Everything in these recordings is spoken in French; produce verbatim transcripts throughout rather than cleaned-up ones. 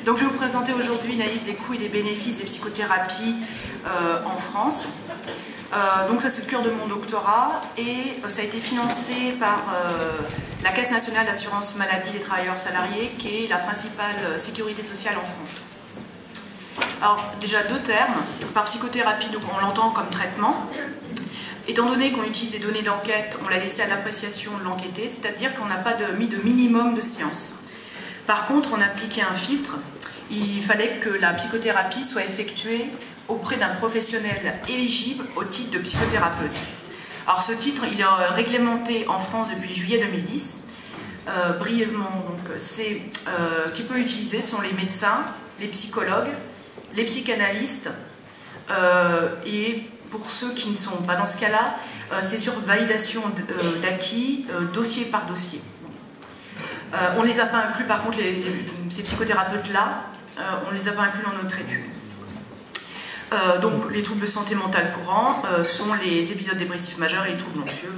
Donc je vais vous présenter aujourd'hui une analyse des coûts et des bénéfices des psychothérapies euh, en France. Euh, donc ça c'est le cœur de mon doctorat et euh, ça a été financé par euh, la Caisse nationale d'assurance maladie des travailleurs salariés qui est la principale sécurité sociale en France. Alors déjà deux termes, par psychothérapie donc on l'entend comme traitement. Étant donné qu'on utilise des données d'enquête, on l'a laissé à l'appréciation de l'enquêté, c'est-à-dire qu'on n'a pas de, mis de minimum de séances. Par contre, on appliquait un filtre. Il fallait que la psychothérapie soit effectuée auprès d'un professionnel éligible au titre de psychothérapeute. Alors ce titre, il est réglementé en France depuis juillet deux mille dix. Euh, brièvement, donc, c'est, euh, qui peut l'utiliser sont les médecins, les psychologues, les psychanalystes euh, et pour ceux qui ne sont pas dans ce cas-là, euh, c'est sur validation d'acquis, euh, dossier par dossier. Euh, on ne les a pas inclus, par contre, les, ces psychothérapeutes-là, euh, on ne les a pas inclus dans notre étude. Euh, donc, les troubles de santé mentale courants euh, sont les épisodes dépressifs majeurs et les troubles anxieux.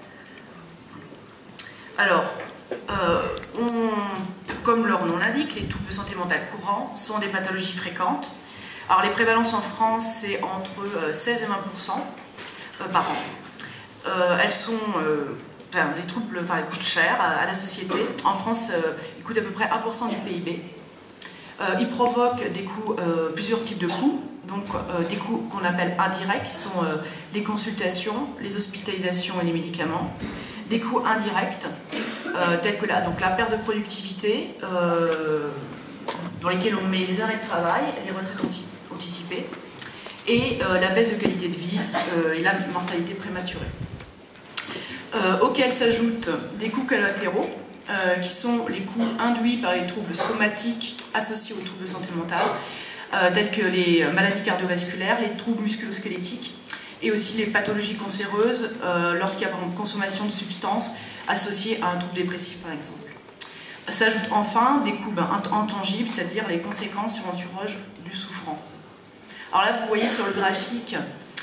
Alors, euh, on, comme leur nom l'indique, les troubles de santé mentale courants sont des pathologies fréquentes. Alors, les prévalences en France, c'est entre seize et vingt pour cent euh, par an. Euh, elles sont... Euh, Enfin, les troubles enfin, ils coûtent cher à, à la société. En France, euh, ils coûtent à peu près un pour cent du P I B. Euh, ils provoquent des coûts, euh, plusieurs types de coûts. Donc, euh, des coûts qu'on appelle indirects, qui sont euh, les consultations, les hospitalisations et les médicaments. Des coûts indirects, euh, tels que la, donc, la perte de productivité, euh, dans lesquels on met les arrêts de travail, les retraites anticipées, et euh, la baisse de qualité de vie euh, et la mortalité prématurée. Euh, auxquels s'ajoutent des coûts collatéraux, euh, qui sont les coûts induits par les troubles somatiques associés aux troubles de santé mentale, euh, tels que les maladies cardiovasculaires, les troubles musculo-squelettiques, et aussi les pathologies cancéreuses, euh, lorsqu'il y a par exemple consommation de substances associées à un trouble dépressif par exemple. S'ajoutent enfin des coûts ben, intangibles, c'est-à-dire les conséquences sur l'entourage du souffrant. Alors là, vous voyez sur le graphique,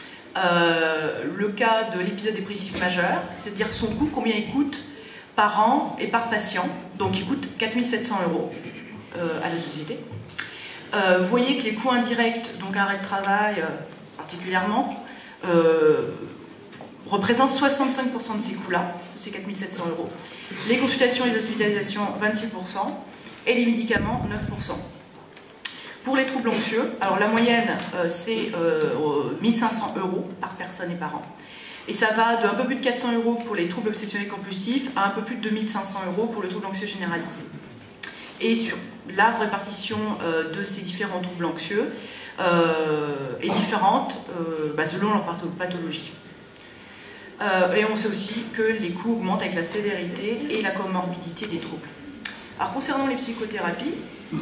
Euh, le cas de l'épisode dépressif majeur, c'est-à-dire son coût, combien il coûte par an et par patient. Donc il coûte quatre mille sept cents euros euh, à la société. Euh, vous voyez que les coûts indirects, donc arrêt de travail euh, particulièrement, euh, représentent soixante-cinq pour cent de ces coûts-là, ces quatre mille sept cents euros. Les consultations et les hospitalisations, vingt-six pour cent, et les médicaments, neuf pour cent. Pour les troubles anxieux, alors la moyenne euh, c'est euh, mille cinq cents euros par personne et par an. Et ça va de un peu plus de quatre cents euros pour les troubles obsessionnels compulsifs à un peu plus de deux mille cinq cents euros pour le trouble anxieux généralisé. Et sur la répartition euh, de ces différents troubles anxieux euh, est différente euh, bah, selon leur pathologie. Euh, et on sait aussi que les coûts augmentent avec la sévérité et la comorbidité des troubles. Alors concernant les psychothérapies,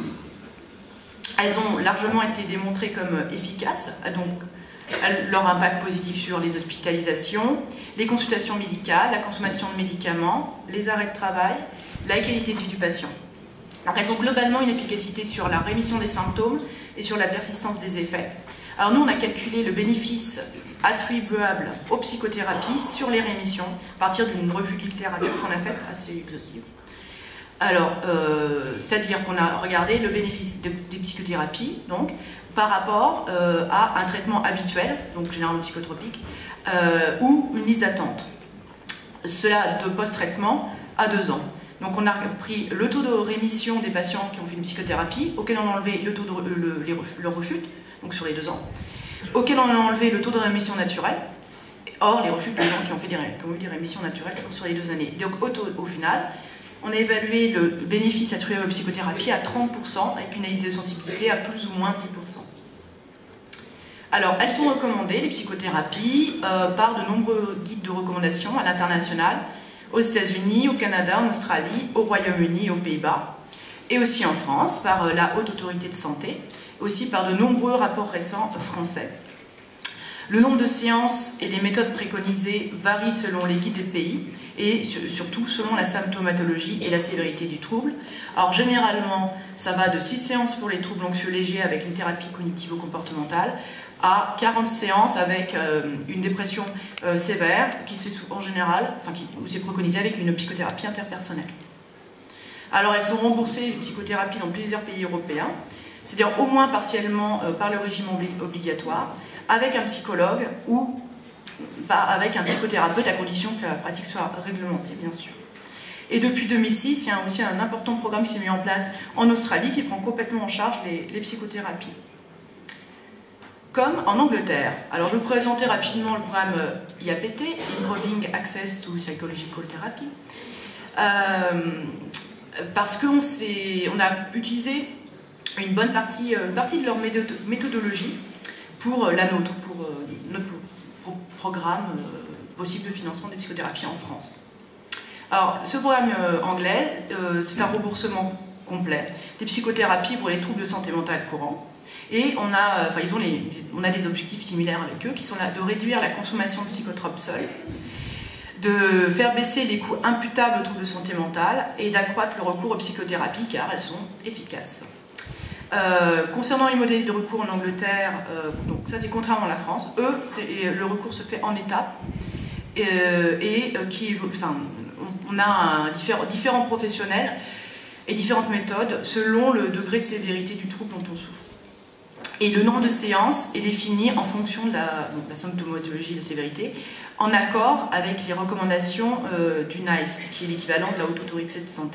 elles ont largement été démontrées comme efficaces, donc leur impact positif sur les hospitalisations, les consultations médicales, la consommation de médicaments, les arrêts de travail, la qualité de vie du patient. Alors elles ont globalement une efficacité sur la rémission des symptômes et sur la persistance des effets. Alors nous, on a calculé le bénéfice attribuable aux psychothérapies sur les rémissions à partir d'une revue de littérature qu'on a faite assez exhaustive. Alors, euh, c'est-à-dire qu'on a regardé le bénéfice de, des psychothérapies, donc, par rapport euh, à un traitement habituel, donc généralement psychotropique, euh, ou une liste d'attente. Cela de post-traitement à deux ans. Donc on a pris le taux de rémission des patients qui ont fait une psychothérapie, auquel on a enlevé le taux de le, les, leur rechute, donc sur les deux ans, auquel on a enlevé le taux de rémission naturelle, or les rechutes des gens qui ont, fait des, qui ont eu des rémissions naturelles toujours sur les deux années. Donc au, taux, au final, on a évalué le bénéfice attribué aux psychothérapies à trente pour cent avec une analyse de sensibilité à plus ou moins dix pour cent. Alors, elles sont recommandées, les psychothérapies, euh, par de nombreux guides de recommandation à l'international, aux États-Unis, au Canada, en Australie, au Royaume-Uni et aux Pays-Bas, et aussi en France par euh, la Haute Autorité de Santé, aussi par de nombreux rapports récents français. Le nombre de séances et les méthodes préconisées varient selon les guides des pays et surtout selon la symptomatologie et la sévérité du trouble. Alors généralement, ça va de six séances pour les troubles anxieux légers avec une thérapie cognitivo-comportementale à quarante séances avec euh, une dépression euh, sévère qui se fait en général, enfin qui c'est préconisé avec une psychothérapie interpersonnelle. Alors elles sont remboursées, les psychothérapies, dans plusieurs pays européens. c'est-à-dire au moins partiellement euh, par le régime obligatoire, avec un psychologue ou bah, avec un psychothérapeute, à condition que la pratique soit réglementée, bien sûr. Et depuis deux mille six, il y a aussi un important programme qui s'est mis en place en Australie qui prend complètement en charge les, les psychothérapies. Comme en Angleterre. Alors je vais vous présenter rapidement le programme I A P T, Improving Access to Psychological Therapy, euh, parce qu'on on a utilisé une bonne partie, une partie de leur méthodologie pour la nôtre, pour notre programme possible de financement des psychothérapies en France. Alors, ce programme euh, anglais, euh, c'est un remboursement complet des psychothérapies pour les troubles de santé mentale courants. Et on a, enfin, ils ont les, on a des objectifs similaires avec eux, qui sont là de réduire la consommation de psychotropes seuls, de faire baisser les coûts imputables aux troubles de santé mentale et d'accroître le recours aux psychothérapies car elles sont efficaces. Euh, concernant les modèles de recours en Angleterre, euh, donc ça c'est contrairement à la France, eux, le recours se fait en étapes euh, et euh, qui, enfin, on a un, différents, différents professionnels et différentes méthodes selon le degré de sévérité du trouble dont on souffre. Et le nombre de séances est défini en fonction de la, bon, la symptomatologie et de la sévérité, en accord avec les recommandations euh, du NICE, qui est l'équivalent de la Haute Autorité de Santé.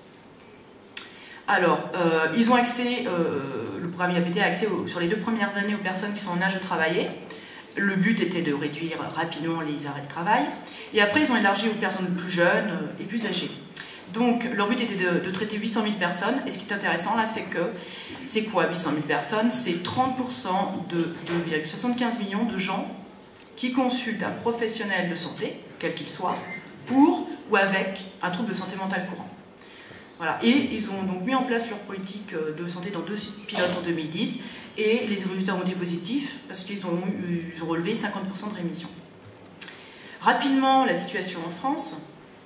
Alors, euh, ils ont accès, euh, le programme I A P T a accès au, sur les deux premières années aux personnes qui sont en âge de travailler. Le but était de réduire rapidement les arrêts de travail. Et après, ils ont élargi aux personnes plus jeunes et plus âgées. Donc, leur but était de, de traiter huit cent mille personnes. Et ce qui est intéressant, là, c'est que, c'est quoi huit cent mille personnes? C'est trente pour cent de deux virgule soixante-quinze millions de gens qui consultent un professionnel de santé, quel qu'il soit, pour ou avec un trouble de santé mentale courant. Voilà. Et ils ont donc mis en place leur politique de santé dans deux pilotes en deux mille dix. Et les résultats ont été positifs parce qu'ils ont, ils ont relevé cinquante pour cent de rémission. Rapidement, la situation en France.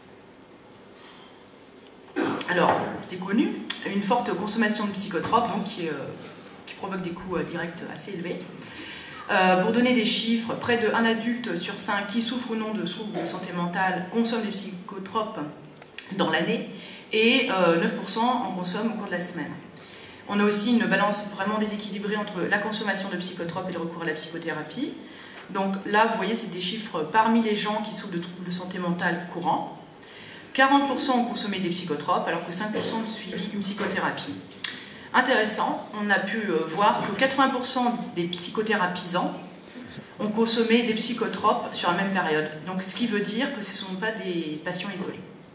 Alors, c'est connu, une forte consommation de psychotropes donc, qui, euh, qui provoque des coûts euh, directs assez élevés. Euh, pour donner des chiffres, près d'un adulte sur cinq qui souffre ou non de troubles de santé mentale consomme des psychotropes dans l'année et euh, neuf pour cent en consomment au cours de la semaine. On a aussi une balance vraiment déséquilibrée entre la consommation de psychotropes et le recours à la psychothérapie. Donc là, vous voyez, c'est des chiffres parmi les gens qui souffrent de troubles de santé mentale courants. quarante pour cent ont consommé des psychotropes, alors que cinq pour cent ont suivi une psychothérapie. Intéressant, on a pu voir que quatre-vingts pour cent des psychothérapisants ont consommé des psychotropes sur la même période. Donc, ce qui veut dire que ce ne sont pas des patients isolés.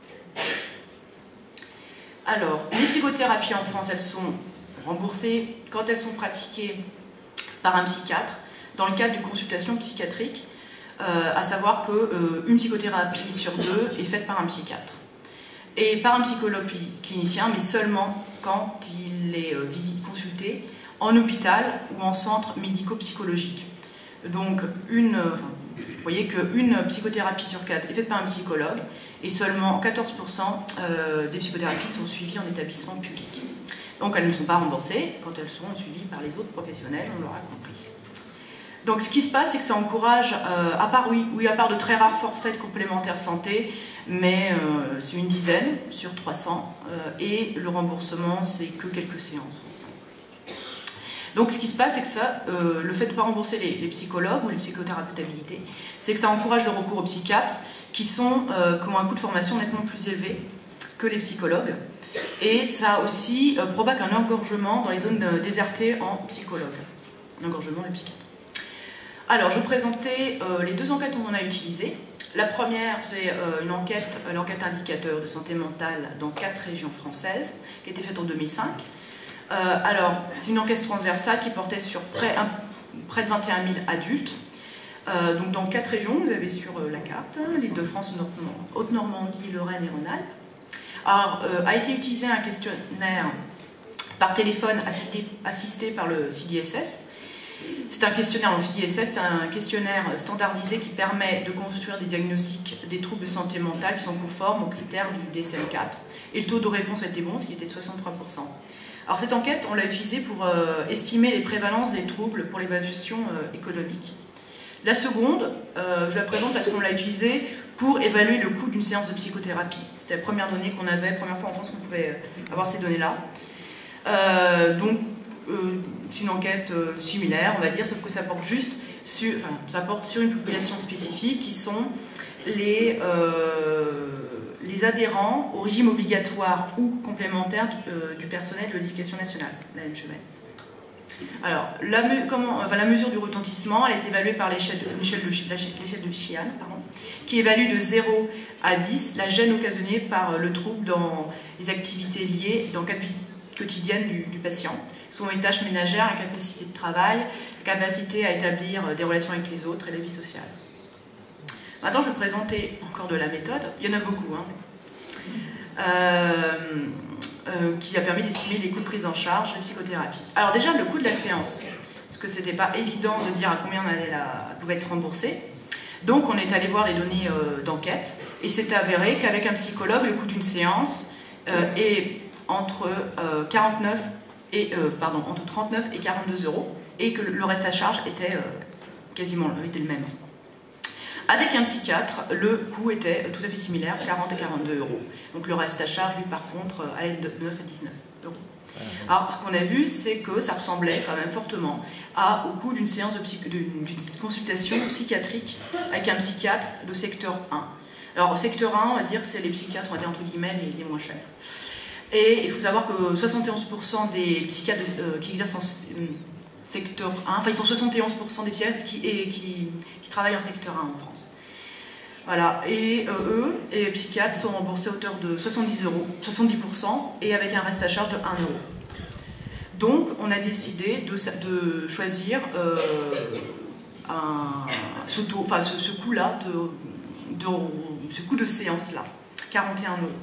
Alors, les psychothérapies en France, elles sont remboursées quand elles sont pratiquées par un psychiatre dans le cadre d'une consultation psychiatrique, euh, à savoir qu'une euh, psychothérapie sur deux est faite par un psychiatre et par un psychologue clinicien, mais seulement quand il est euh, visite consulté en hôpital ou en centre médico-psychologique. Donc, une, euh, enfin, vous voyez qu'une psychothérapie sur quatre est faite par un psychologue et seulement quatorze pour cent euh, des psychothérapies sont suivies en établissement public. Donc elles ne sont pas remboursées quand elles sont suivies par les autres professionnels, on l'aura compris. Donc ce qui se passe, c'est que ça encourage, euh, à part, oui, oui, à part de très rares forfaits de complémentaires santé, mais euh, c'est une dizaine sur trois cents, euh, et le remboursement, c'est que quelques séances. Donc ce qui se passe, c'est que ça, euh, le fait de ne pas rembourser les, les psychologues ou les psychothérapeutes habilités, c'est que ça encourage le recours aux psychiatres qui, sont, euh, qui ont un coût de formation nettement plus élevé que les psychologues. Et ça aussi euh, provoque un engorgement dans les zones euh, désertées en psychologues. Un engorgement des psychiatres. Alors, je vais présenter euh, les deux enquêtes qu'on a utilisées. La première, c'est euh, une enquête, euh, l'enquête indicateur de santé mentale dans quatre régions françaises, qui a été faite en deux mille cinq. Euh, alors, c'est une enquête transversale qui portait sur près, un, près de vingt et un mille adultes. Euh, donc, dans quatre régions, vous avez sur euh, la carte, hein, l'Île-de-France, Haute-Normandie, Lorraine et Rhône-Alpes. Alors, euh, a été utilisé un questionnaire par téléphone assisté, assisté par le C D S F. C'est un questionnaire, donc C D S F, c'est un questionnaire standardisé qui permet de construire des diagnostics des troubles de santé mentale qui sont conformes aux critères du D S M quatre. Et le taux de réponse était bon, ce qui était de soixante-trois pour cent. Alors cette enquête, on l'a utilisée pour euh, estimer les prévalences des troubles pour l'évaluation euh, économique. La seconde, euh, je la présente parce qu'on l'a utilisée pour évaluer le coût d'une séance de psychothérapie. C'était la première donnée qu'on avait, première fois en France qu'on pouvait avoir ces données-là. Euh, donc, euh, c'est une enquête euh, similaire, on va dire, sauf que ça porte juste sur, enfin, ça porte sur une population spécifique qui sont les, euh, les adhérents au régime obligatoire ou complémentaire du, euh, du personnel de l'éducation nationale, la M H E M. Alors, la, comment, enfin, la mesure du retentissement, elle est évaluée par l'échelle de, de, de Sheehan, pardon, qui évalue de zéro à dix la gêne occasionnée par le trouble dans les activités liées dans le cadre de vie quotidienne du, du patient. Ce sont les tâches ménagères, la capacité de travail, la capacité à établir des relations avec les autres et la vie sociale. Maintenant, je vais présenter encore de la méthode. Il y en a beaucoup. Hein. Euh, Euh, qui a permis d'estimer les coûts de prise en charge de psychothérapie. Alors déjà, le coût de la séance, parce que c'était pas évident de dire à combien on allait la, pouvait être remboursé. Donc on est allé voir les données euh, d'enquête, et c'est avéré qu'avec un psychologue, le coût d'une séance euh, est entre, euh, quarante-neuf et, euh, pardon, entre trente-neuf et quarante-deux euros, et que le reste à charge était euh, quasiment était le même. Avec un psychiatre, le coût était tout à fait similaire, quarante et quarante-deux euros. Donc le reste à charge, lui, par contre, allait de neuf à dix-neuf euros. Alors, ce qu'on a vu, c'est que ça ressemblait quand même fortement à, au coût d'une séance de psych... d'une consultation psychiatrique avec un psychiatre de secteur un. Alors, au secteur un, on va dire, c'est les psychiatres, on va dire, entre guillemets, les, les moins chers. Et il faut savoir que soixante et onze pour cent des psychiatres de, euh, qui exercent en euh, secteur un, enfin, ils sont soixante et onze pour cent des psychiatres qui, et, qui, qui travaillent en secteur un en France. Voilà, et euh, eux, les psychiatres sont remboursés à hauteur de soixante-dix euros, soixante-dix pour cent, et avec un reste à charge de un euro. Donc, on a décidé de, de choisir euh, un, ce, taux, enfin, ce, ce coût-là, de, de, ce coût de séance-là, quarante et un euros.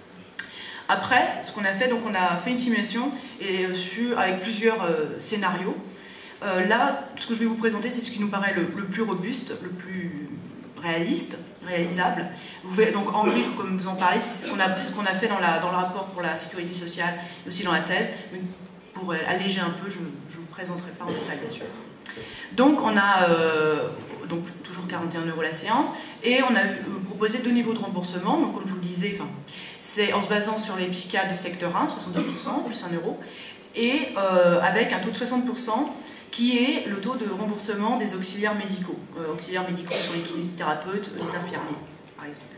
Après, ce qu'on a fait, donc on a fait une simulation et, euh, avec plusieurs euh, scénarios. Euh, là, ce que je vais vous présenter, c'est ce qui nous paraît le, le plus robuste, le plus réaliste, réalisable. Vous verrez, donc en gris, comme vous en parlez, c'est ce qu'on a, c'est ce qu'on a fait dans, la, dans le rapport pour la sécurité sociale et aussi dans la thèse. Mais pour alléger un peu, je ne vous présenterai pas en détail, bien sûr. Donc on a euh, donc, toujours quarante et un euros la séance, et on a euh, proposé deux niveaux de remboursement. Donc comme je vous le disais, c'est en se basant sur les psychiatres de secteur un, soixante-deux pour cent, plus un euro, et euh, avec un taux de soixante pour cent qui est le taux de remboursement des auxiliaires médicaux. Euh, auxiliaires médicaux sont les kinésithérapeutes, les infirmiers, par exemple.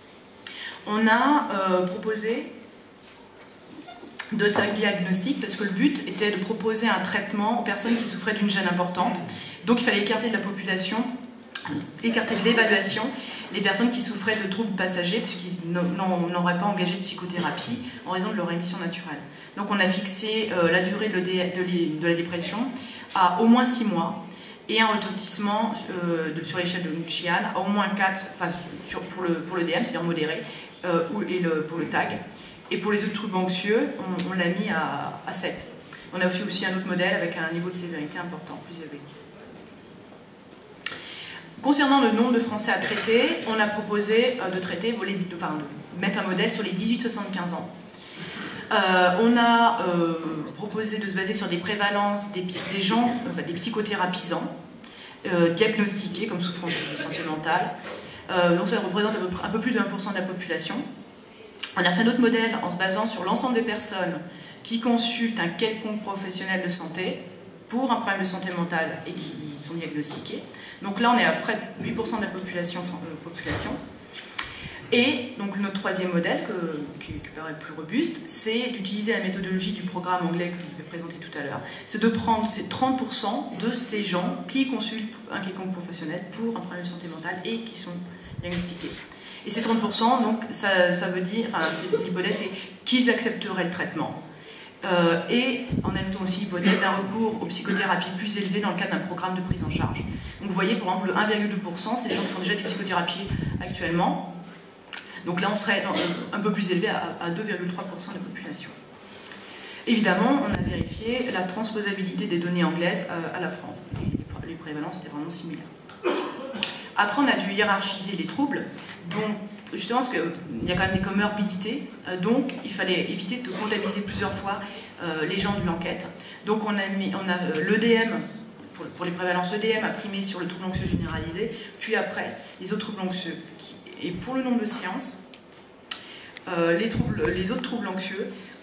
On a euh, proposé de ce diagnostic parce que le but était de proposer un traitement aux personnes qui souffraient d'une gêne importante. Donc il fallait écarter de la population, écarter de l'évaluation les personnes qui souffraient de troubles passagers puisqu'ils n'auraient pas engagé de psychothérapie en raison de leur émission naturelle. Donc on a fixé euh, la durée de, de, de la dépression à au moins six mois et un retentissement euh, de, sur l'échelle de Sheehan à au moins quatre, enfin, sur, pour, le, pour le D M, c'est-à-dire modéré, euh, et le, pour le T A G. Et pour les autres troubles anxieux, on, on l'a mis à, à sept. On a fait aussi un autre modèle avec un niveau de sévérité important, plus élevé. Concernant le nombre de Français à traiter, on a proposé euh, de traiter, de, de, enfin, de mettre un modèle sur les dix-huit à soixante-quinze ans. Euh, on a euh, proposé de se baser sur des prévalences des, des gens, enfin, des psychothérapisants euh, diagnostiqués comme souffrance de santé mentale. Euh, donc ça représente à peu près un peu plus de un pour cent de la population. On a fait un autre modèle en se basant sur l'ensemble des personnes qui consultent un quelconque professionnel de santé pour un problème de santé mentale et qui sont diagnostiqués. Donc là, on est à près de huit pour cent de la population. Euh, population. Et donc notre troisième modèle, que, qui, qui paraît plus robuste, c'est d'utiliser la méthodologie du programme anglais que je vais présenter tout à l'heure. C'est de prendre ces trente pour cent de ces gens qui consultent un quelconque professionnel pour un problème de santé mentale et qui sont diagnostiqués. Et ces trente pour cent, donc, ça, ça veut dire, enfin, l'hypothèse, c'est qu'ils accepteraient le traitement. Euh, et en ajoutant aussi l'hypothèse d'un recours aux psychothérapies plus élevé dans le cadre d'un programme de prise en charge. Donc vous voyez, par exemple, le un virgule deux pour cent, c'est des gens qui font déjà des psychothérapies actuellement. Donc là, on serait dans, un peu plus élevé à, à deux virgule trois pour cent de la population. Évidemment, on a vérifié la transposabilité des données anglaises euh, à la France. Les prévalences étaient vraiment similaires. Après, on a dû hiérarchiser les troubles, donc justement parce qu'il y a quand même des comorbidités, euh, donc il fallait éviter de comptabiliser plusieurs fois euh, les gens de l'enquête. Donc on a, mis, on a euh, l'E D M, pour, pour les prévalences, l'E D M a primé sur le trouble anxieux généralisé, puis après les autres troubles anxieux. Et pour le nombre de séances, euh, les, troubles, les autres troubles anxieux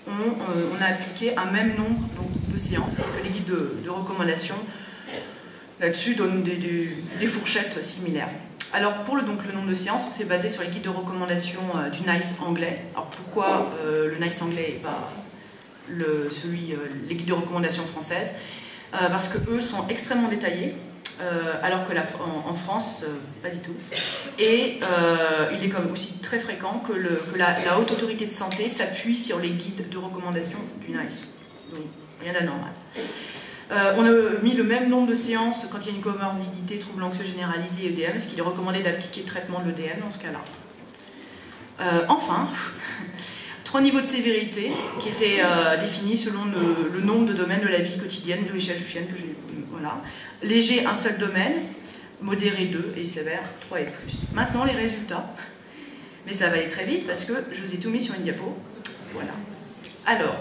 on, euh, on a appliqué un même nombre donc, de séances, parce que les guides de, de recommandation là-dessus donnent des, des, des fourchettes similaires. Alors pour le, donc, le nombre de séances, on s'est basé sur les guides de recommandation euh, du NICE anglais. Alors pourquoi euh, le NICE anglais et pas le, celui, euh, les guides de recommandation françaises? euh, Parce qu'eux sont extrêmement détaillés. Euh, alors que la, en, en France, euh, pas du tout. Et euh, il est comme aussi très fréquent que, le, que la, la haute autorité de santé s'appuie sur les guides de recommandation du NICE. Donc rien d'anormal. Euh, on a mis le même nombre de séances quand il y a une comorbidité, trouble anxieux généralisé et E D M, ce qui est recommandé d'appliquer le traitement de l'E D M dans ce cas-là. Euh, enfin, trois niveaux de sévérité qui étaient euh, définis selon le, le nombre de domaines de la vie quotidienne de l'échelle Duchenne que j'ai. Voilà. Léger, un seul domaine, modéré, deux, et sévère, trois et plus. Maintenant, les résultats. Mais ça va aller très vite parce que je vous ai tout mis sur une diapo. Voilà. Alors,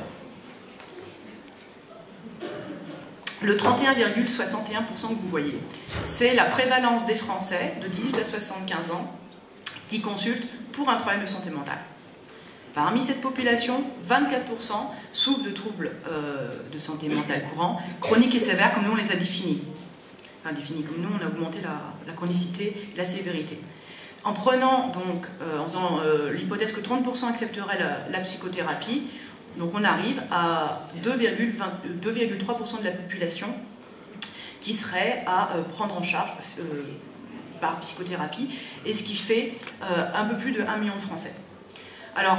le trente et un virgule soixante et un pour cent que vous voyez, c'est la prévalence des Français de dix-huit à soixante-quinze ans qui consultent pour un problème de santé mentale. Parmi cette population, vingt-quatre pour cent souffrent de troubles euh, de santé mentale courants, chroniques et sévères, comme nous on les a définis. Enfin, définis comme nous, on a augmenté la, la chronicité et la sévérité. En prenant donc, euh, en faisant euh, l'hypothèse que trente pour cent accepteraient la, la psychothérapie, donc on arrive à deux virgule trois pour cent de la population qui serait à euh, prendre en charge euh, par psychothérapie, et ce qui fait euh, un peu plus de un million de Français. Alors,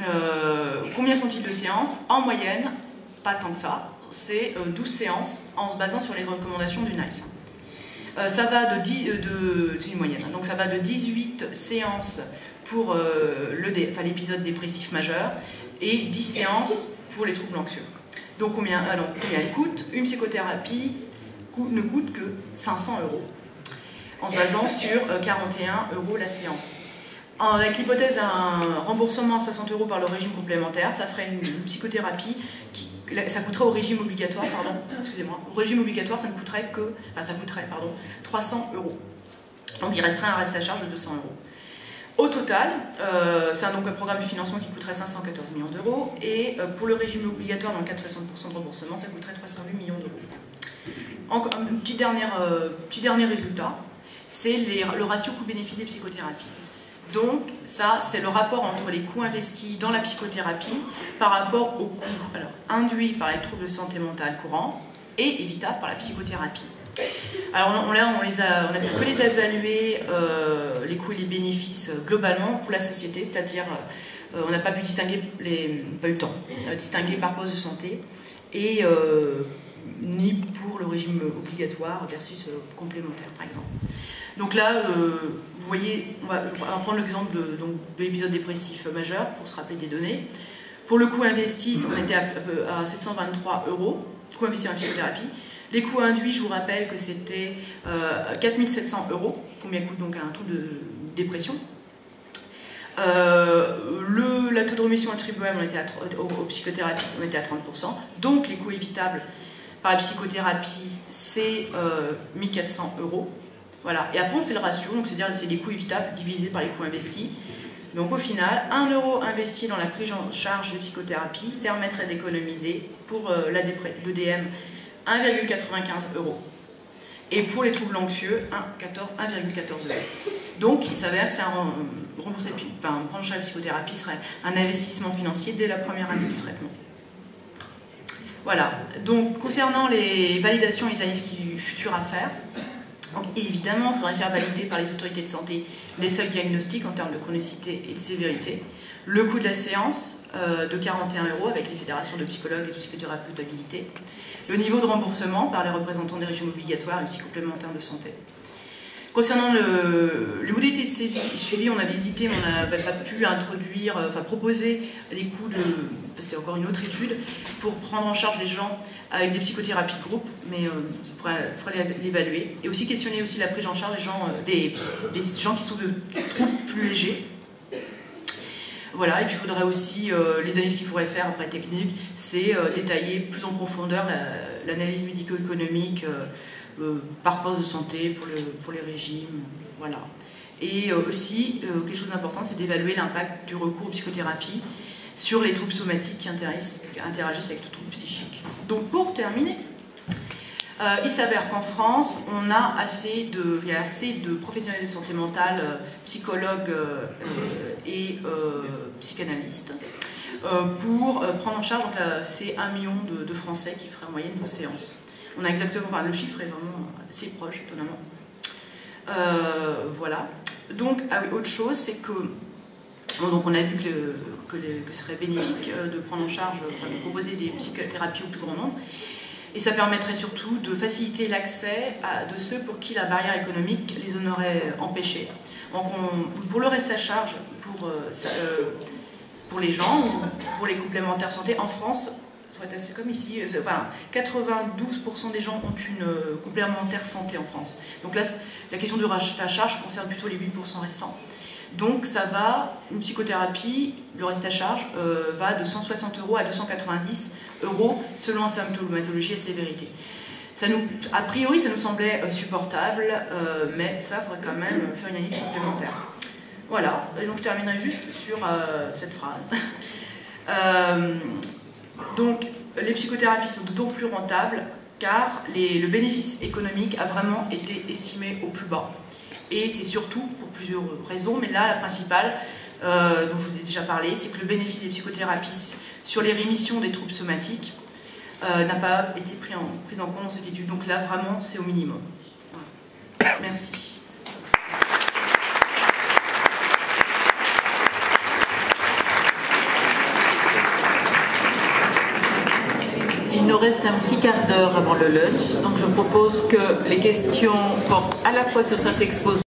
euh, combien font-ils de séances? En moyenne, pas tant que ça, c'est euh, douze séances en se basant sur les recommandations du NICE. Euh, ça va de, dix, de c'est une moyenne, hein, donc ça va de dix-huit séances pour euh, l'épisode dépressif majeur et dix séances pour les troubles anxieux. Donc combien, alors, combien elle coûte? Une psychothérapie coûte, ne coûte que cinq cents euros, en se basant sur euh, quarante et un euros la séance. Avec l'hypothèse d'un remboursement à soixante euros par le régime complémentaire, ça ferait une, une psychothérapie qui ça coûterait au régime obligatoire, pardon, excusez-moi, au régime obligatoire, ça ne coûterait que, enfin, ça coûterait, pardon, trois cents euros. Donc il resterait un reste à charge de deux cents euros. Au total, euh, c'est donc un programme de financement qui coûterait cinq cent quatorze millions d'euros, et euh, pour le régime obligatoire, dans le cas de soixante pour cent de remboursement, ça coûterait trois cent huit millions d'euros. Encore un petit dernier, euh, petit dernier résultat, c'est le ratio coût-bénéfice des psychothérapies. Donc, ça, c'est le rapport entre les coûts investis dans la psychothérapie par rapport aux coûts alors, induits par les troubles de santé mentale courants et évitables par la psychothérapie. Alors, on, là, on les a, on a pu que les évaluer, euh, les coûts et les bénéfices, euh, globalement pour la société, c'est-à-dire, euh, on n'a pas pu distinguer, les, pas eu le temps, euh, distinguer par poste de santé, et euh, ni pour le régime obligatoire versus euh, complémentaire, par exemple. Donc là, euh, vous voyez, on va, on va prendre l'exemple de, donc, de l'épisode dépressif majeur pour se rappeler des données. Pour le coût investi, on était à, à sept cent vingt-trois euros, coût investi en psychothérapie. Les coûts induits, je vous rappelle que c'était euh, quatre mille sept cents euros, combien coûte donc un trouble de dépression. Euh, le, la taux de remission attribuable on était à, aux, aux psychothérapies, on était à trente pour cent. Donc les coûts évitables par la psychothérapie, c'est euh, mille quatre cents euros. Voilà. Et après, on fait le ratio, donc c'est-à-dire c'est les coûts évitables divisés par les coûts investis. Donc au final, un euro investi dans la prise en charge de psychothérapie permettrait d'économiser pour euh, l'E D M un virgule quatre-vingt-quinze euros. Et pour les troubles anxieux, un virgule quatorze euros. Donc il s'avère que c'est un remboursé, enfin, un prendre en charge de psychothérapie serait un investissement financier dès la première année du traitement. Voilà. Donc concernant les validations et les analyses futures à faire, donc, évidemment, il faudrait faire valider par les autorités de santé les seuils diagnostiques en termes de chronicité et de sévérité. Le coût de la séance euh, de quarante et un euros avec les fédérations de psychologues et de psychothérapeutes d'habilité. Le niveau de remboursement par les représentants des régimes obligatoires et aussi complémentaires de santé. Concernant le, les modalités de suivi, on avait hésité, mais on n'avait pas pu introduire, enfin proposer des coûts de, c'est encore une autre étude, pour prendre en charge les gens avec des psychothérapies de groupe, mais euh, il faudrait, faudrait l'évaluer. Et aussi questionner aussi la prise en charge des gens, euh, des, des gens qui souffrent de troubles plus légers. Voilà, et puis il faudrait aussi, euh, les analyses qu'il faudrait faire après technique, c'est euh, détailler plus en profondeur l'analyse la, médico-économique, euh, Euh, par poste de santé pour, le, pour les régimes, voilà. Et euh, aussi, euh, quelque chose d'important, c'est d'évaluer l'impact du recours aux psychothérapie sur les troubles somatiques qui interagissent, qui interagissent avec le trouble psychique. Donc pour terminer, euh, il s'avère qu'en France, on a assez de, il y a assez de professionnels de santé mentale, euh, psychologues euh, et euh, psychanalystes, euh, pour euh, prendre en charge, donc c'est un million de, de Français qui feraient en moyenne douze séances. On a exactement, enfin le chiffre est vraiment assez proche, étonnamment. Euh, voilà. Donc, ah oui, autre chose, c'est que bon, donc on a vu que, le, que, le, que ce serait bénéfique euh, de prendre en charge, enfin, de proposer des psychothérapies au plus grand nombre. Et ça permettrait surtout de faciliter l'accès de ceux pour qui la barrière économique les en aurait empêchés. Donc on, pour le reste à charge, pour, euh, ça, euh, pour les gens, pour les complémentaires santé, en France, ça va être assez comme ici, euh, enfin, quatre-vingt-douze pour cent des gens ont une euh, complémentaire santé en France. Donc là, la question du reste à charge concerne plutôt les huit pour cent restants. Donc ça va, une psychothérapie, le reste à charge, euh, va de cent soixante euros à deux cent quatre-vingt-dix euros selon la symptomatologie et sévérité. Ça nous, a priori, ça nous semblait euh, supportable, euh, mais ça, il faudrait quand même faire une analyse complémentaire. Voilà, et donc je terminerai juste sur euh, cette phrase. euh, donc, les psychothérapies sont d'autant plus rentables car les, le bénéfice économique a vraiment été estimé au plus bas. Et c'est surtout pour plusieurs raisons, mais là, la principale, euh, dont je vous ai déjà parlé, c'est que le bénéfice des psychothérapies sur les rémissions des troubles somatiques euh, n'a pas été pris en, pris en compte dans cette étude. Donc là, vraiment, c'est au minimum. Voilà. Merci. Il nous reste un petit quart d'heure avant le lunch, donc je propose que les questions portent à la fois sur cet exposé